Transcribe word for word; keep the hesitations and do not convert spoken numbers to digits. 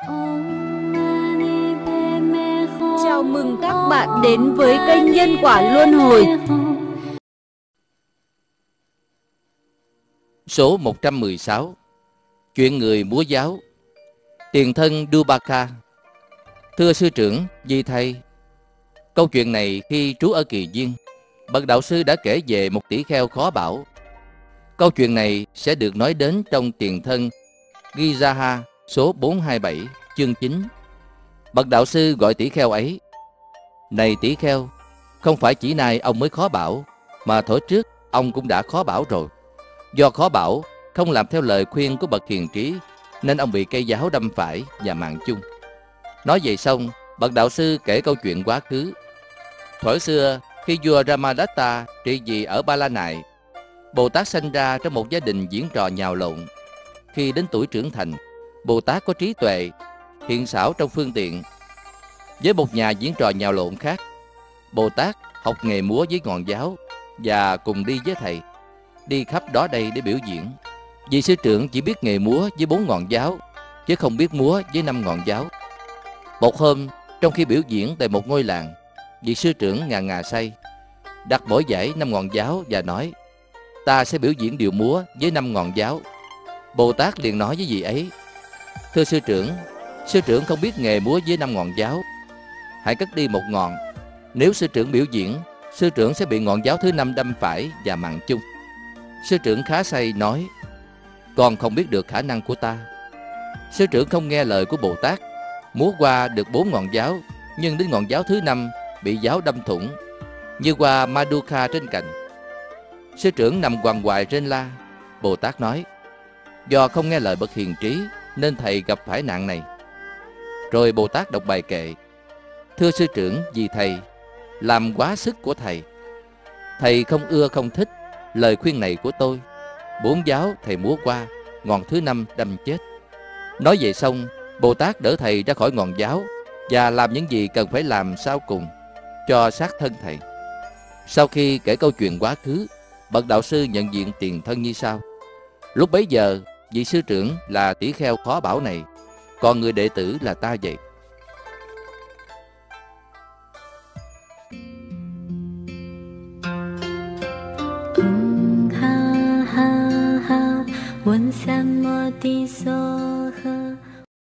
Chào mừng các bạn đến với kênh Nhân Quả Luân Hồi. Số một trăm mười sáu. Chuyện người múa giáo. Tiền thân Dubaka. Thưa sư trưởng, di thầy, câu chuyện này khi trú ở Kỳ Viên, bậc đạo sư đã kể về một tỷ kheo khó bảo. Câu chuyện này sẽ được nói đến trong tiền thân Gizaha số bốn trăm hai mươi bảy chương chín. Bậc đạo sư gọi tỷ kheo ấy: này tỷ kheo, không phải chỉ nay ông mới khó bảo, mà thuở trước ông cũng đã khó bảo rồi. Do khó bảo, không làm theo lời khuyên của bậc hiền trí, nên ông bị cây giáo đâm phải và mạng chung. Nói vậy xong, bậc đạo sư kể câu chuyện quá khứ. Thuở xưa, khi vua Ramadatta trị vì ở Ba La Nại, Bồ Tát sanh ra trong một gia đình diễn trò nhào lộn. Khi đến tuổi trưởng thành, Bồ Tát có trí tuệ, thiện xảo trong phương tiện. Với một nhà diễn trò nhào lộn khác, Bồ Tát học nghề múa với ngọn giáo và cùng đi với thầy, đi khắp đó đây để biểu diễn. Vị sư trưởng chỉ biết nghề múa với bốn ngọn giáo, chứ không biết múa với năm ngọn giáo. Một hôm, trong khi biểu diễn tại một ngôi làng, vị sư trưởng ngà ngà say, đặt mỗi dãy năm ngọn giáo và nói: ta sẽ biểu diễn điệu múa với năm ngọn giáo. Bồ Tát liền nói với vị ấy: thưa sư trưởng, sư trưởng không biết nghề múa với năm ngọn giáo, hãy cất đi một ngọn. Nếu sư trưởng biểu diễn, sư trưởng sẽ bị ngọn giáo thứ năm đâm phải và mạng chung. Sư trưởng khá say nói: con không biết được khả năng của ta. Sư trưởng không nghe lời của Bồ Tát, múa qua được bốn ngọn giáo, nhưng đến ngọn giáo thứ năm bị giáo đâm thủng, như qua Madukha trên cành. Sư trưởng nằm quằn quại trên la. Bồ Tát nói: do không nghe lời bậc hiền trí nên thầy gặp phải nạn này. Rồi Bồ Tát đọc bài kệ: thưa sư trưởng, vì thầy làm quá sức của thầy, thầy không ưa không thích lời khuyên này của tôi. Bốn giáo thầy múa qua, ngọn thứ năm đâm chết. Nói vậy xong, Bồ Tát đỡ thầy ra khỏi ngọn giáo và làm những gì cần phải làm sau cùng cho sát thân thầy. Sau khi kể câu chuyện quá khứ, bậc đạo sư nhận diện tiền thân như sau. Lúc bấy giờ, vị sư trưởng là tỷ kheo khó bảo này, còn người đệ tử là ta vậy. Ha ha ha, 问三摩地所。